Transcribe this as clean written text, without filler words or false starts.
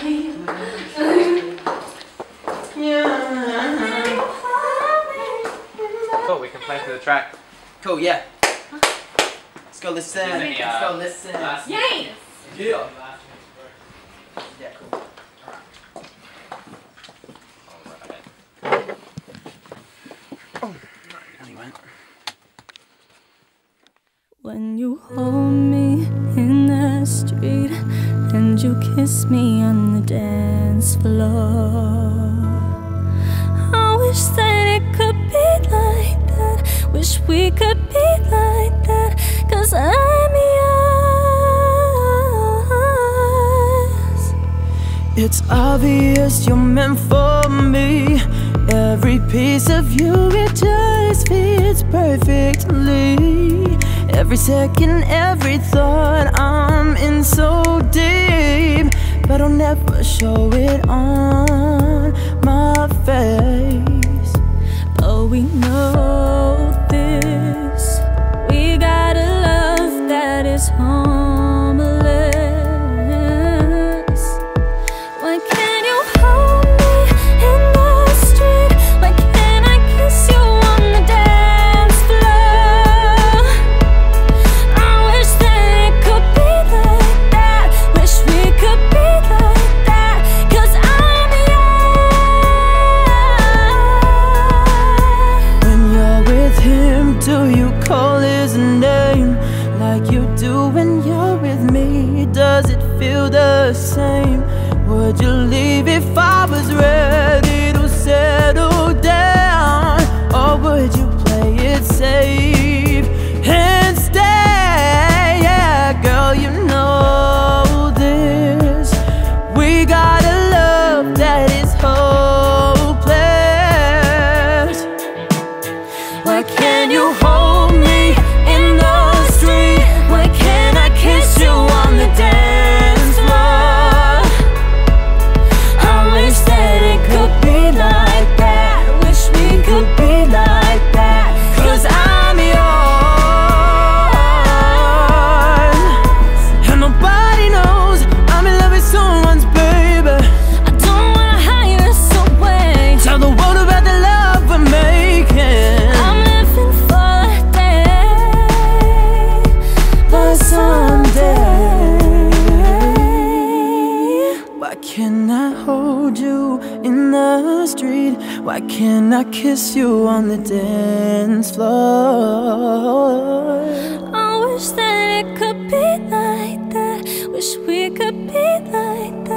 Cool, we can play through the track. Cool, yeah. Let's go listen. Let's go listen. Yay! Yeah. Yeah, cool. When you hold me in the street and you kiss me on the dance floor, I wish that it could be like that. Wish we could be like that, 'cause I'm yours. It's obvious you're meant for me. Every piece of you, it just fits perfectly. Every second, every thought, I'm in so deep, but I'll never show it on my face. But we know this, we got a love that is homeless. Why can't you hold me in the street? Why can't I kiss you on the dance floor? I wish that it could be like that. Wish we could be like that, 'cause I'm yours. When you're with him, do you call his name like you do when you're with me? Does it feel the same? Would you leave if I was ready to settle down? Or would you play it safe and stay? Yeah, girl, you know this. We got a love that is hopeless. Why can't you hold me in the street? Why can't I kiss you on the dance floor? I wish that it could be like that. Wish we could be like that, 'cause I'm yours. And nobody knows I'm in love with someone's baby. I don't wanna hide us away. Tell the world about the love we're making. I'm living for that day, but someday. Why can't I hold you in the street? Why can't I kiss you on the dance floor? I wish that it could be like that. Wish we could be like that.